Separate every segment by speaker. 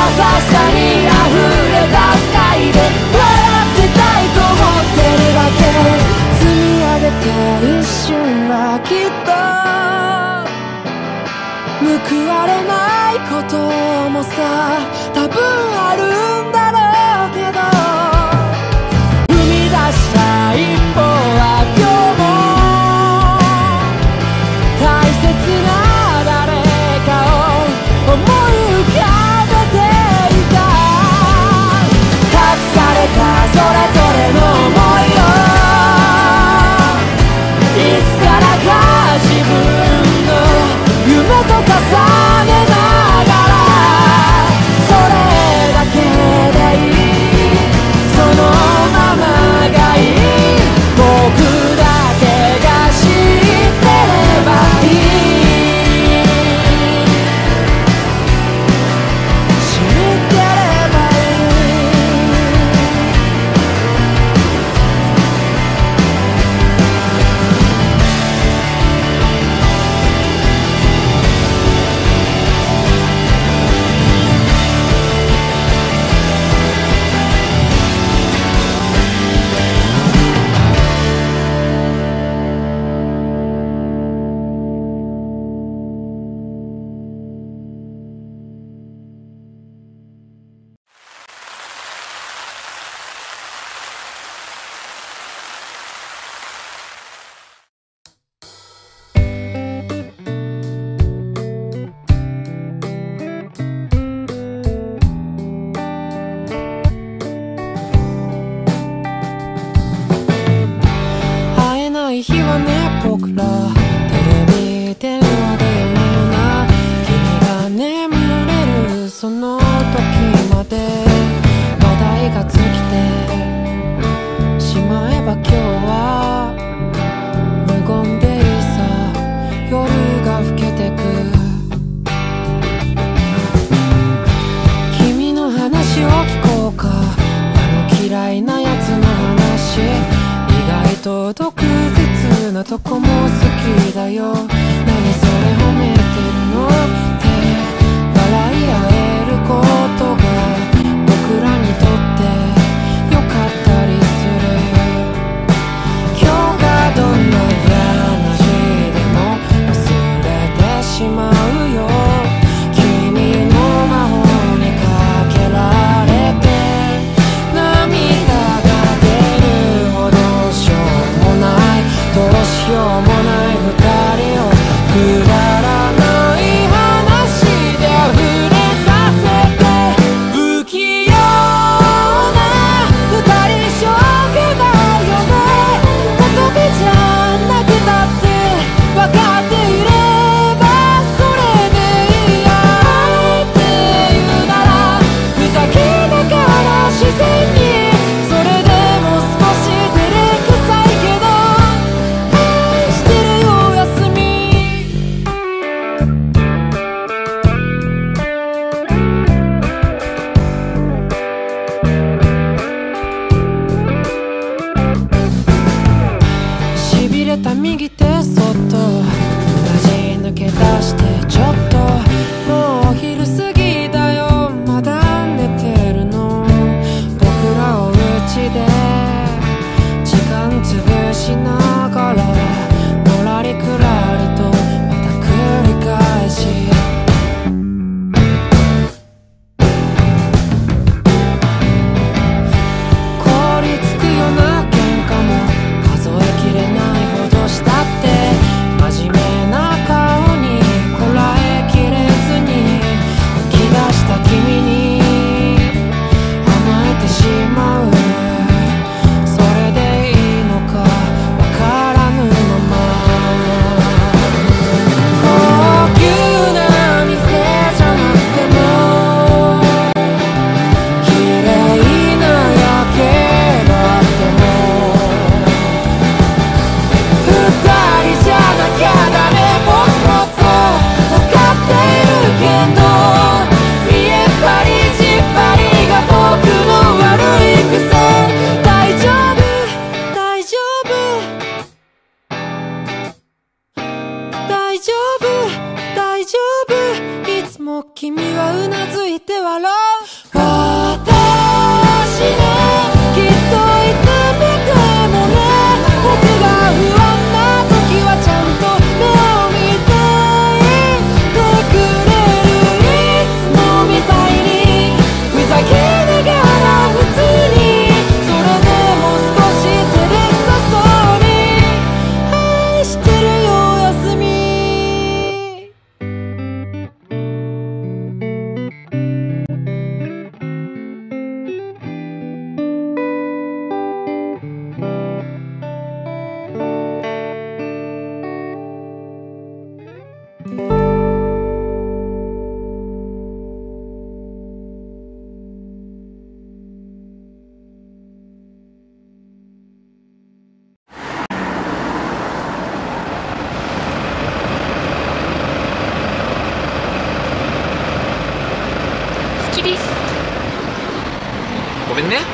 Speaker 1: しさにあふれた世界で笑ってたいと思ってるだけ。積み上げた一瞬はきっと報われないこともさ多分あるんだろうけど、踏み出した一歩は今日も大切な誰かを思い浮かべていた。託されたそれぞれの想いをいつからか自分の夢と重ねながら、それだけでいい、そのままがいい、僕だけが知ってればいい、知ってればいい。日はね、僕らテレビ電話で夜な夜な君が眠れるその時まで話題が尽きてしまえば今日は無言でいいさ、夜が更けてく。君の話を聞こうか、あの嫌いなやつの話、意外と毒舌なとこも好きだよ。何それ褒めてるのって笑い合えることが僕らにとってよかったりする。今日がどんな嫌な日でも忘れてしまうよ。君の魔法にかけられて涙が出るほどしょうもない、どうしようもない二人をくだらない話で溢れさせて
Speaker 2: めんね。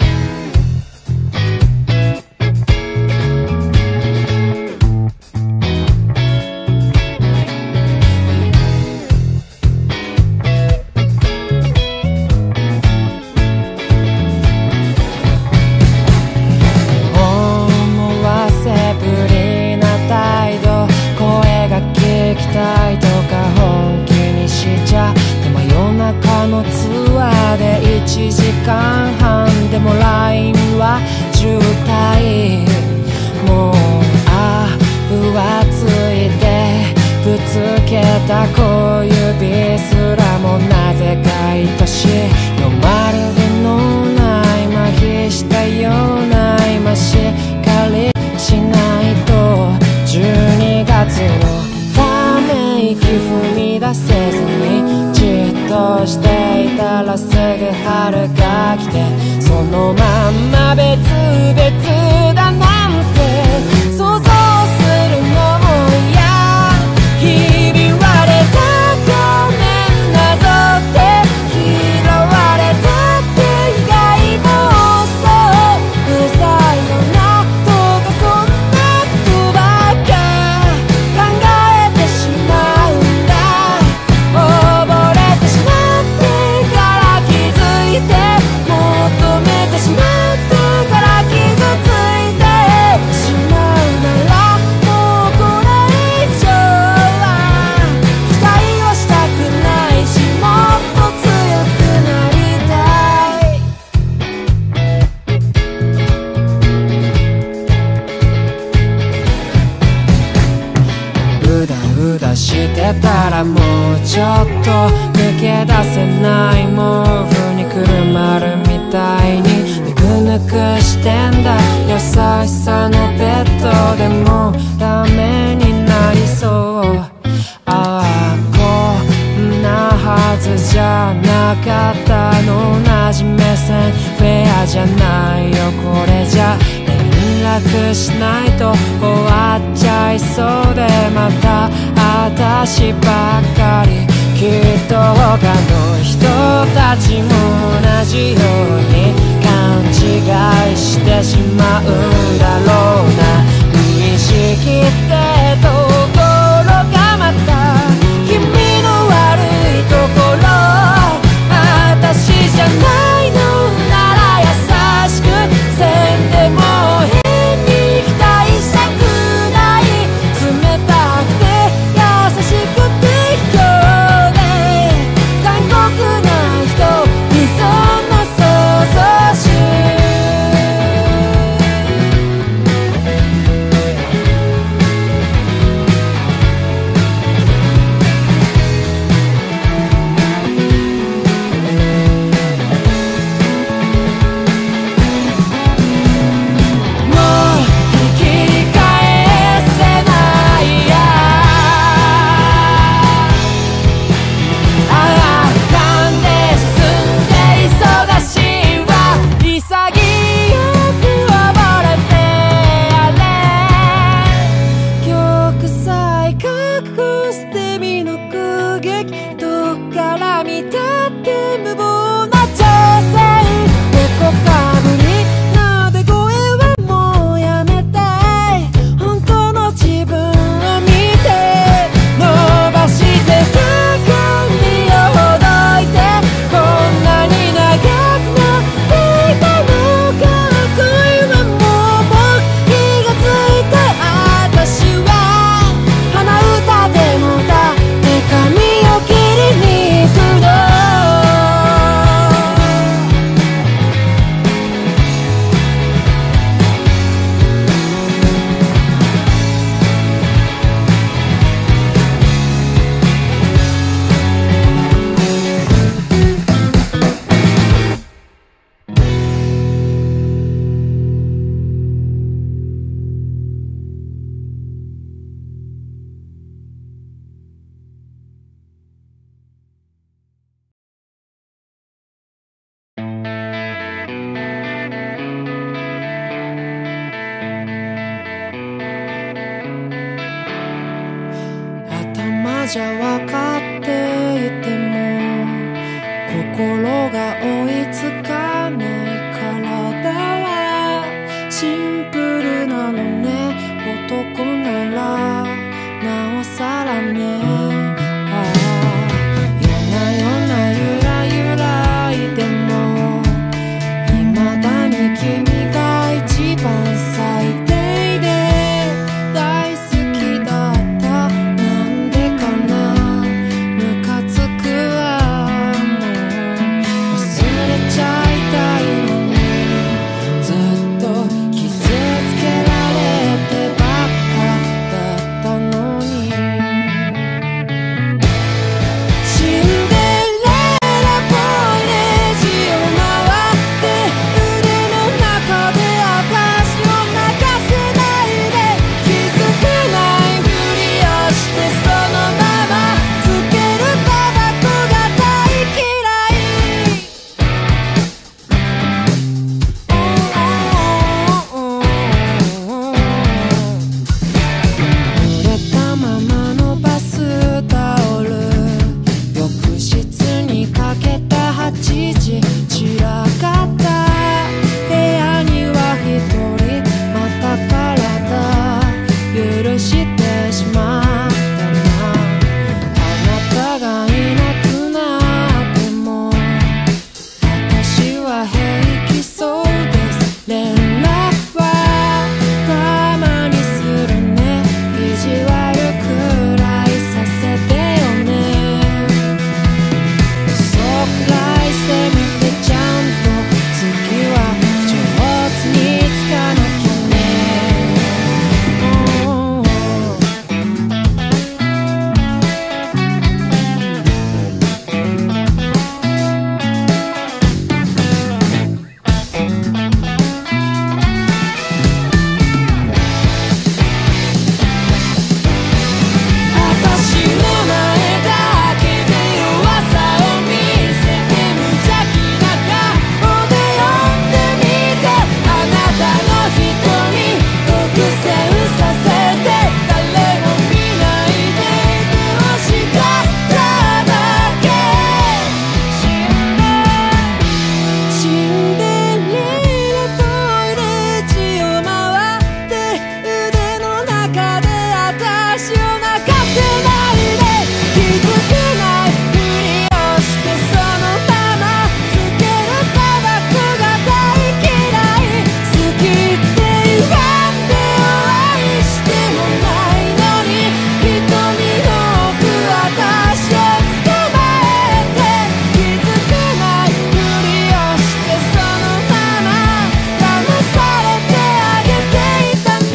Speaker 1: 思わせぶりな態度、声が聞きたいとか本気にしちゃ、でも夜中のツアーで1時間半でも LINE は渋滞。もう浮ついてぶつけた小指すらもなぜか愛しいよ。まるで脳内麻痺したような今しかりしないと。12月のため息踏み出せずにじっとしていたらすぐ春が来て、そのまんま別々だなんて想像するのも嫌。ひび割れた画面なぞって嫌われたって意外もそううるさいよなとか、そんなことばっか考えてしまうんだ。溺れてしまってから気づいて、求めてしまったから傷ついてしまうなら、もうこれ以上は期待はしたくないし、もっと強くなりたい。うだうだしてたらもうちょっと抜け出せない。毛布にくるまるみたいにぬくぬくしてんだ。優しさのベッドでもダメになりそう。ああこんなはずじゃなかったの。同じ目線フェアじゃないよこれじゃ。連絡しないと終わっちゃいそうで、また私ばっかり。きっと他の人たちも同じように勘違いしてしまうんだろうな。無意識ってところがまた君の悪いところ。私じゃないのなら優しくせんでも変に期待したくない。冷たくて優しくて卑怯で残酷な人にそんな想像しじゃ分かっていても心が追いつかないプルなのね。男ならなおさらね。ああ、夜な夜なゆらゆらいでも未だに君が一番最低で大好きだった。なんでかな、ムカつくわ。もう忘れちゃいたいのに、ずっと傷つけられてばっかだったのに。シンデレラボーイレジを回って腕の中で私を泣かせないで。気づけないふりをしてそのままつけるタバコが大嫌い。濡れたままのバスタオル、浴室にかけた8時、散らかった部屋には一人また体許してしまったな。あなたがいなくなっても私は平気そうです。連絡はたまにするね。意地悪くらいさせてよね。嘘くらいせめてちゃんと次は上手につかなきゃね。私の前だけで弱さを見せて、無邪気な顔で呼んでみて。あなたの瞳独占させて、誰も見ないでいて欲しかっただけ。シンデレラボーイレジを回って腕の中で私を泣かせないで。気づけないふりをしてそのままつけるタバコが大嫌い。好きって言わんでよ、愛してもないのに瞳の奥私を捕まえて。気づけないふりをしてそのまま騙されてあげていたの。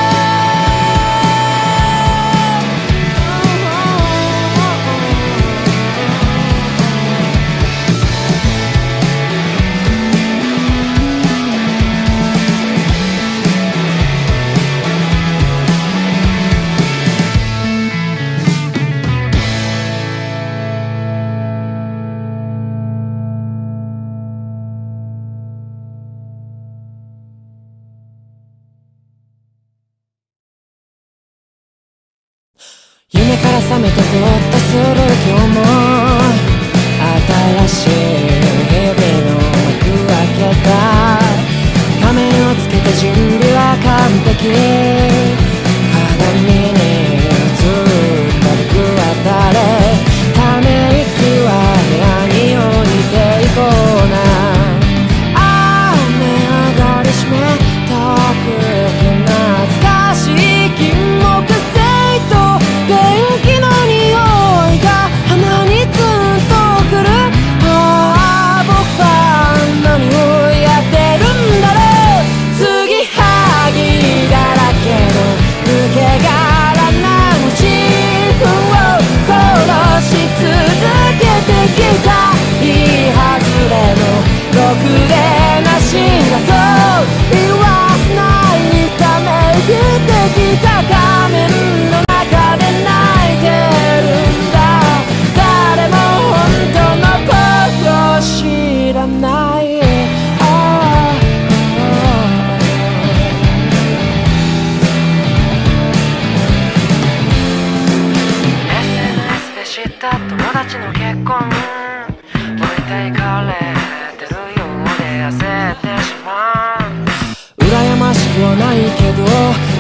Speaker 1: 夢から覚めてゾッとする今日も新しい日々の幕開けた。仮面をつけて準備は完璧。鏡に映った僕は誰。ため息は部屋に置いていこうな。雨上がり湿った空気、懐かしい金木犀と電気の匂いが鼻にツンとくる。ああ、僕は何をやってるんだろう。継ぎはぎだらけ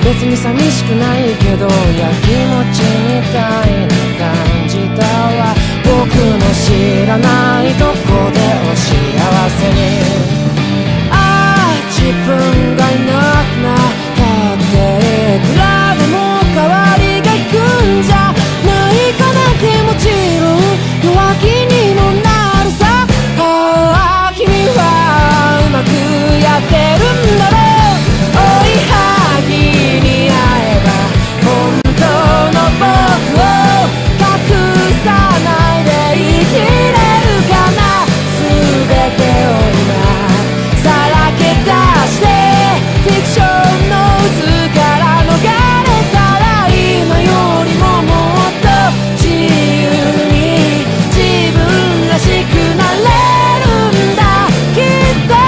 Speaker 1: 別に寂しくないけど、いや気持ちみたいな感じだわ。僕の知らないとこでお幸せに。ああ自分がいなくなったっていくらでも代わりがいくんじゃないかなって、もちろん弱気にもなるさ。ああ君はうまくやってるんだろう。追いはぎに会えば本当の僕を隠さないで生きれるかな。全てを今さらけ出してフィクションの渦から逃れたら、今よりももっと自由に自分らしくなれるんだきっと。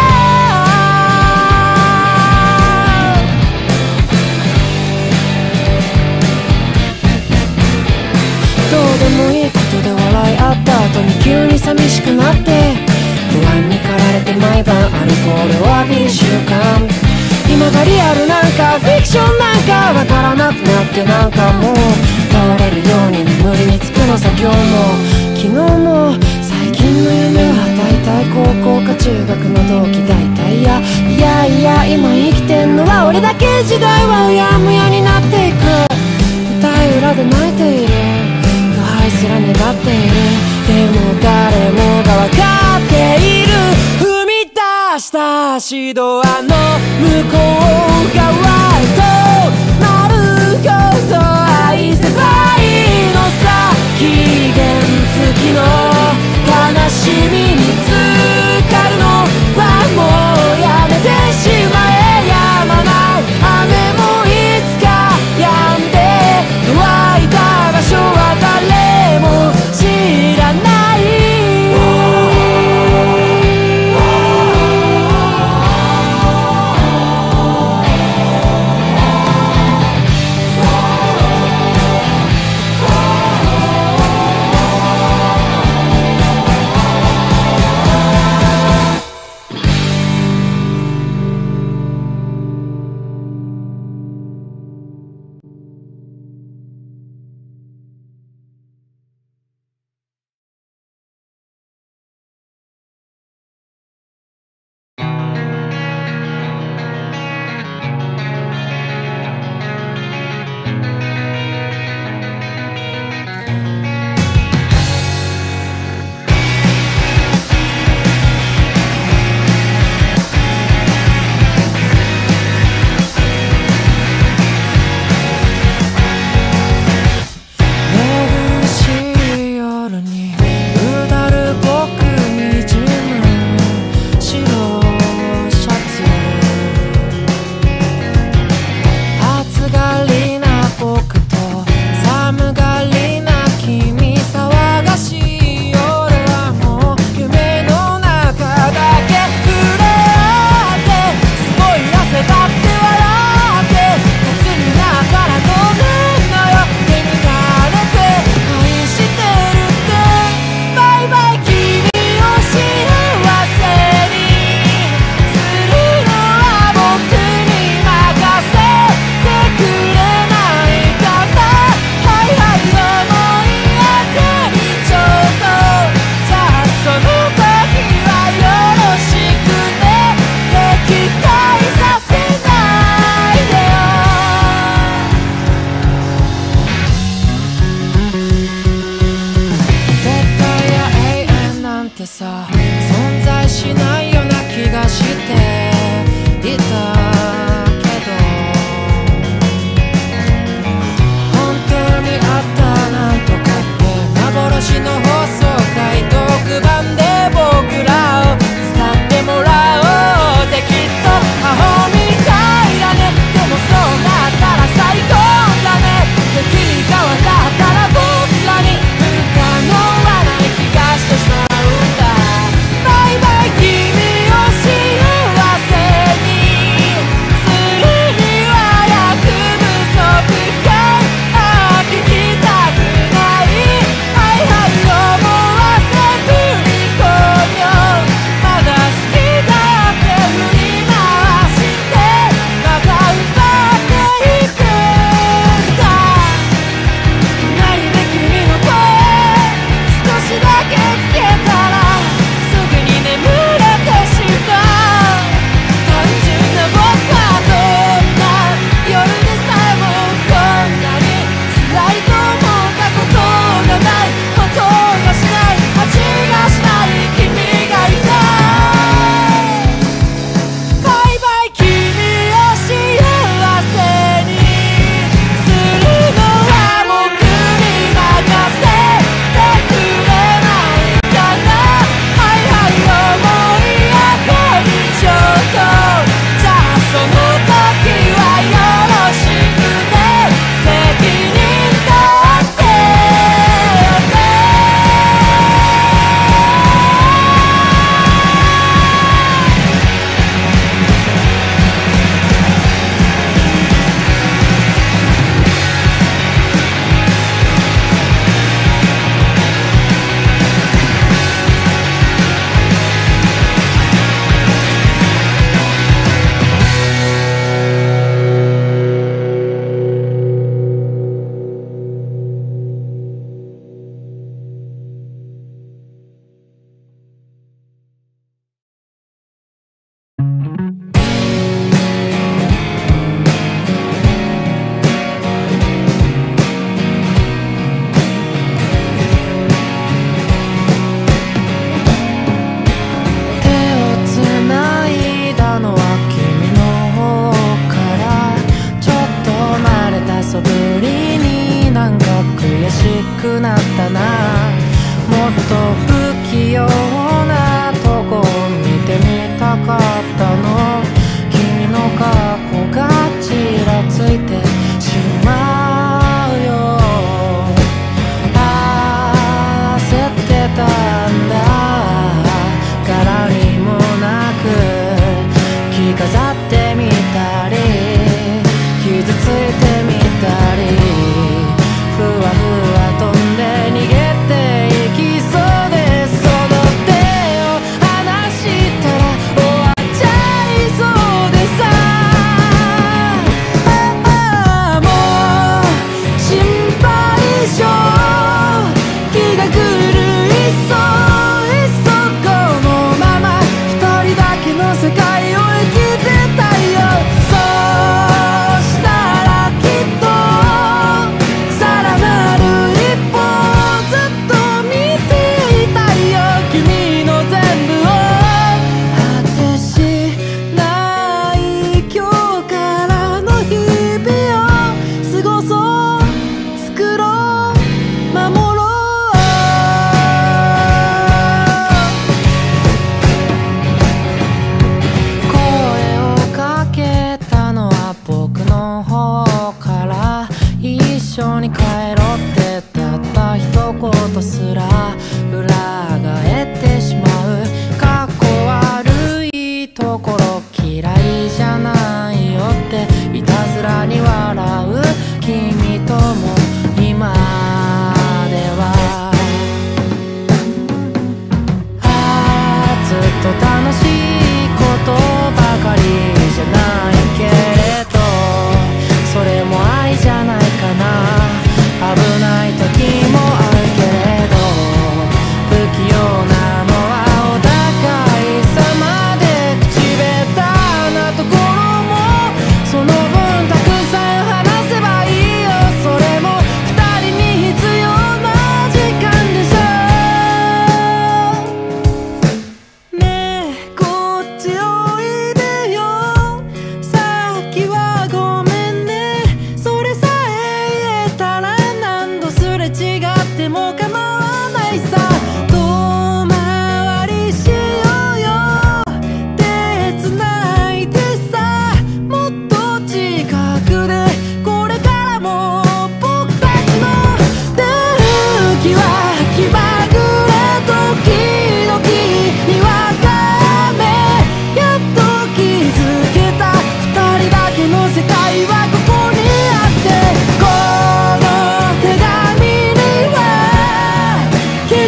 Speaker 1: どうでもいいことで笑い合った後に急に寂しくなって、不安に駆られて毎晩アルコールを浴びる習慣。今がリアルなんかフィクションなんかわからなくなって、なんかもう倒れるように眠りにつくのさ。今日も昨日も最近の夢は大体高校か中学の同期。大体いや今生きてんのは俺だけ。時代はうやむやになっていく。舞台裏で泣いている、腐敗すら願っている。でも誰もが分かっている。踏み出した足ドアの向こう側へとなるほど愛せばいいのさ。期限付きの悲しみに浸かるのはもうやめてしまえ。やまない雨もいつか止んで、乾いた場所は誰も知らない。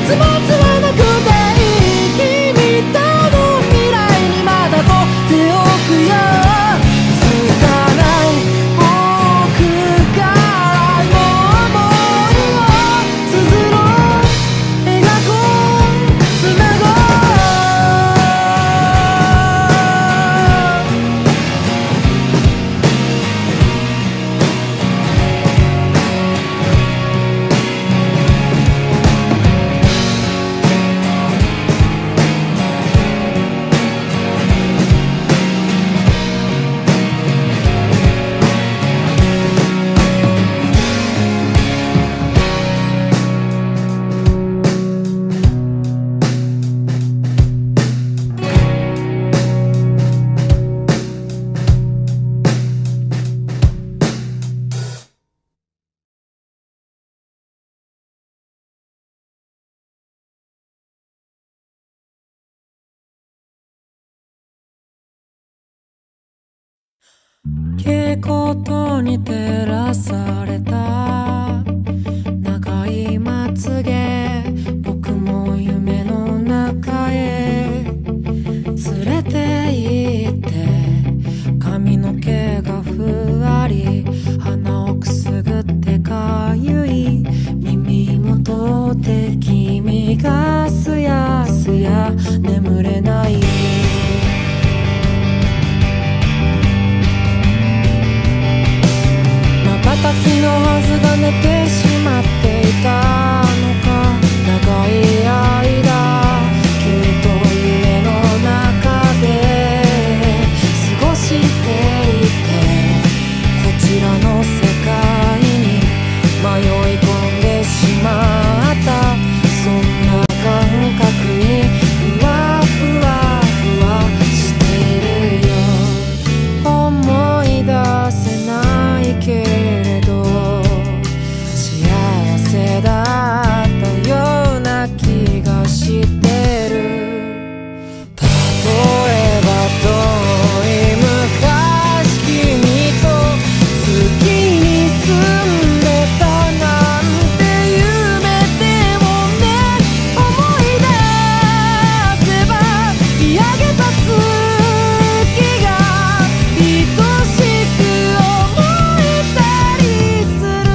Speaker 1: 末はなくていい君との未来にまだと手を置くよつかない僕からの想いを綴ろう描こうつなごう蛍光灯に照らされた長いまつげ僕も夢の中へ連れて行って髪の毛がふわり鼻をくすぐってかゆい耳元で君がすやすや眠れない瞬きのはずが寝てしまっていたのか長い間君と夢の中で過ごしていてこちらの世界に迷い込んでしまったそんな感覚にふわふわふわしてるよ思い出せないけれどだったような気がしてる例えば遠い昔君と月に住んでたなんて夢でもね思い出せば見上げた月が愛しく思えたりする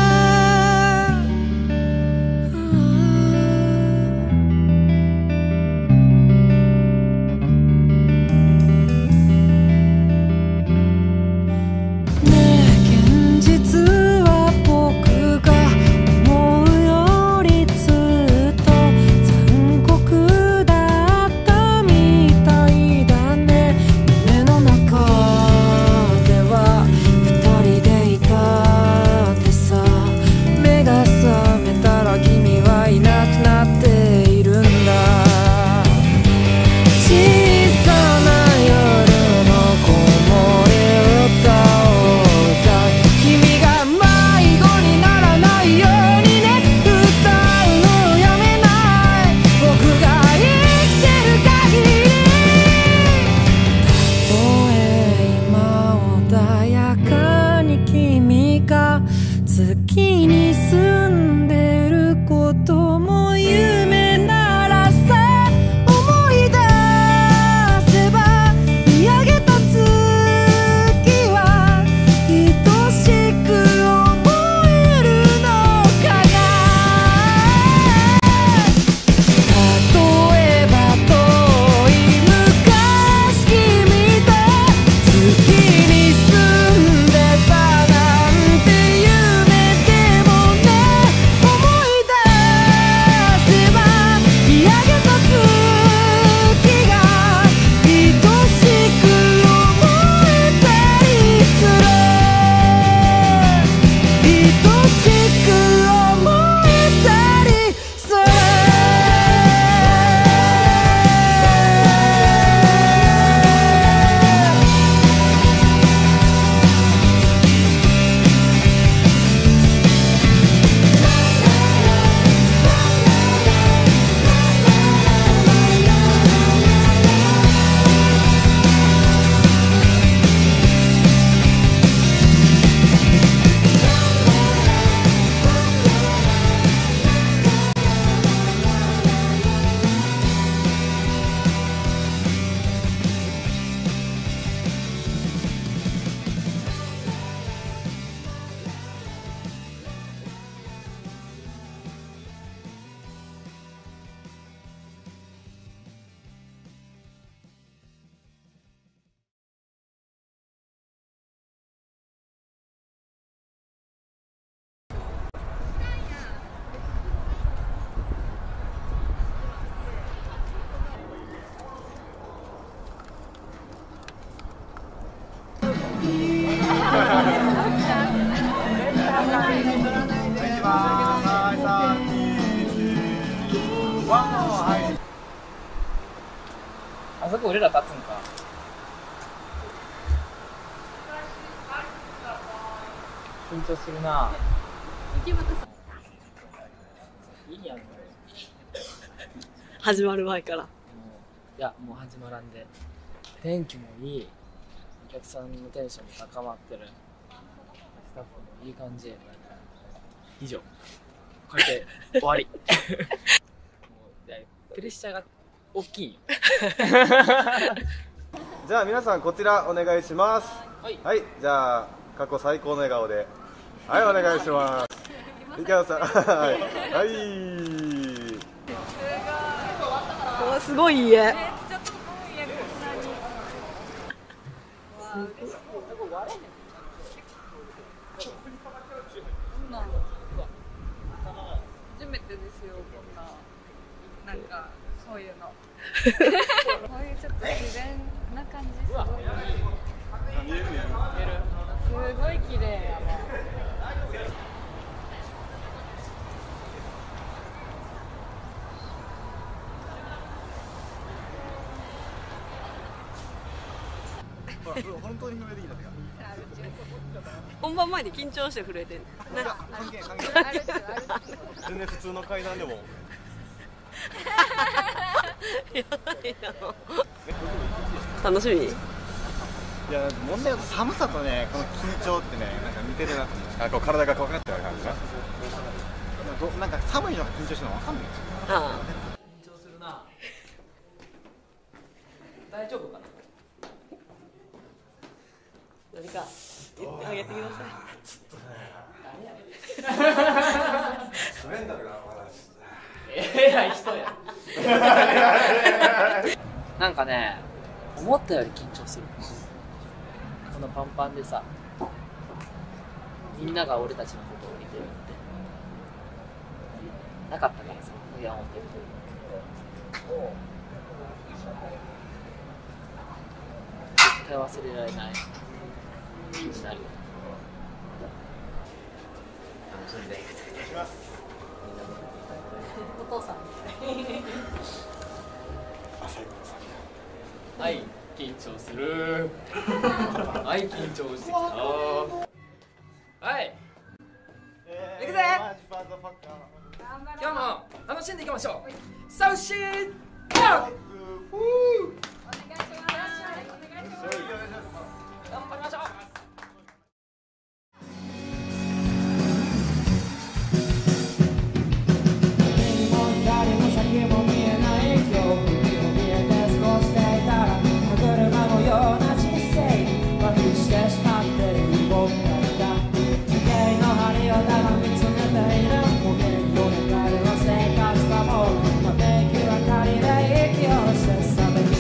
Speaker 1: 月に住んでることも夢ならさ思い出せば見上げた月は愛しく思えるのかな例えば遠い昔君と月に住んでたなんて夢でも
Speaker 2: はい、はい。
Speaker 3: あそこ俺ら立つんか。緊張するな。いいやん。
Speaker 4: 始まる前から。
Speaker 3: いや、もう始まらんで。天気もいい。お客さんのテンションも高まってる。スタッフもいい感じ。以上。これで終わり。もうプレッシャーが大きい。
Speaker 2: じゃあ皆さんこちらお願いします。
Speaker 3: はい。
Speaker 2: はい、じゃあ過去最高の笑顔で。はい、お願いします。いきます。はい。はい。
Speaker 4: お、すごい家。
Speaker 5: 初めてですよ、こんな、なんか、そういうの。こういうちょっと自然な感じ、すごい。すごい綺麗やわ。
Speaker 2: 本当に震えてきた。
Speaker 4: 本番前に緊張して震えてる。
Speaker 2: 関係全然普通の階段でも。
Speaker 4: 楽しみ。
Speaker 2: いや、問題は寒さとね、この緊張ってね、なんか似てるなって思う。あ、こう体が怖くなってる感じか。なんか寒いのが緊張してるの分かんないんですよ。
Speaker 4: ああ。
Speaker 3: 緊張するな。大丈夫かな。
Speaker 4: 何か言ってあげてください。
Speaker 2: メンタルが
Speaker 3: 偉い人や。なんかね、思ったより緊張する。このパンパンでさ、みんなが俺たちのことを見てるってなかったからさ、いや、思ってる。絶対忘れられない気になるよ。楽しんで。
Speaker 4: お父さん。
Speaker 3: はい、緊張する。はい、緊張してきた。はい。行くぜ。今日も楽しんでいきましょう。サウシーパーク。頑張りましょう。
Speaker 1: 生活がもう、また息は借りで息をしてさべき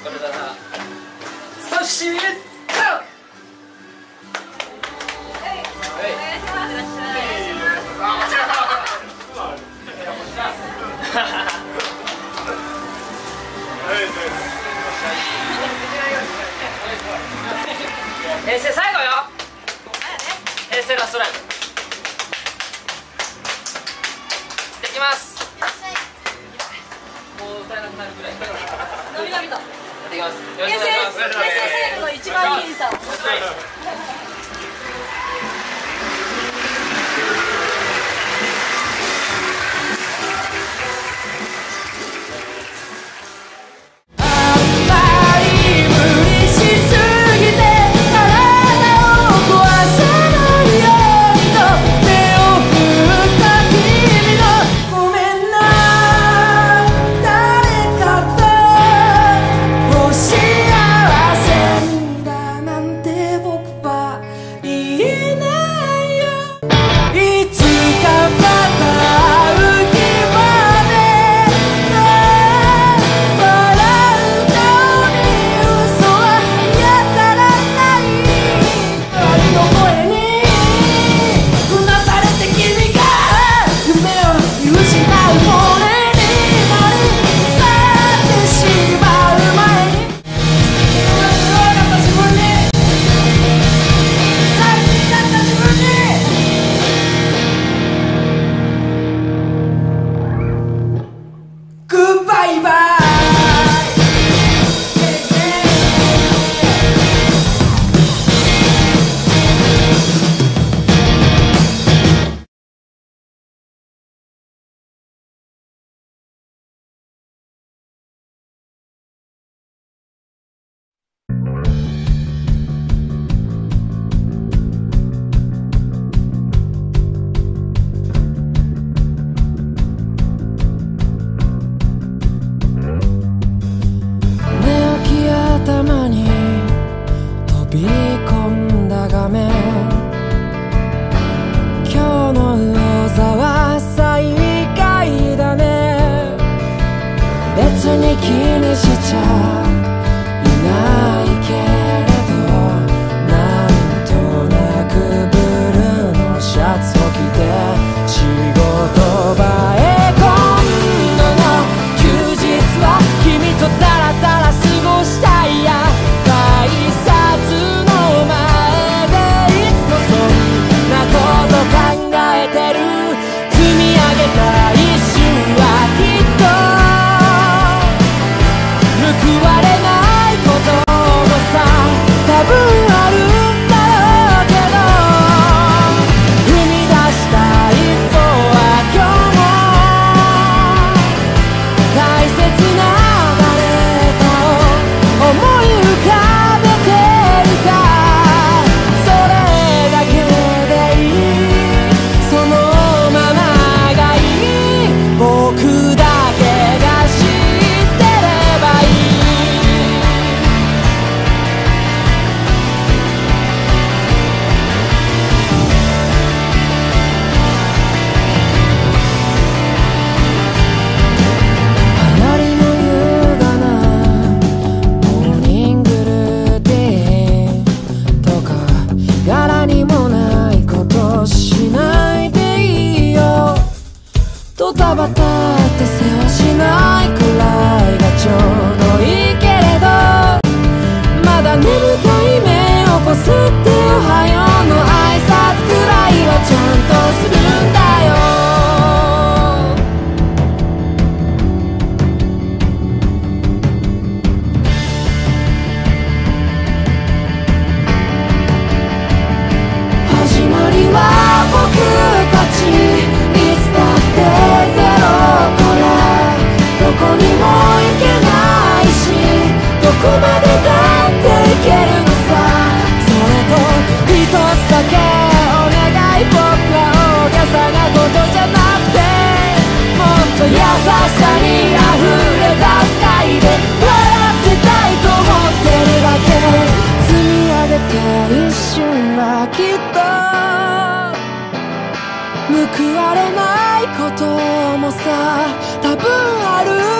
Speaker 3: これだな。そして平成最後よ。平成ラストライブできます。もう歌えなくなるぐらい
Speaker 4: 伸び伸びと。
Speaker 3: できます。よろし
Speaker 4: 平
Speaker 3: くお願いします。
Speaker 4: 成最後の一番いい歌を。
Speaker 1: 報われないこともさ多分ある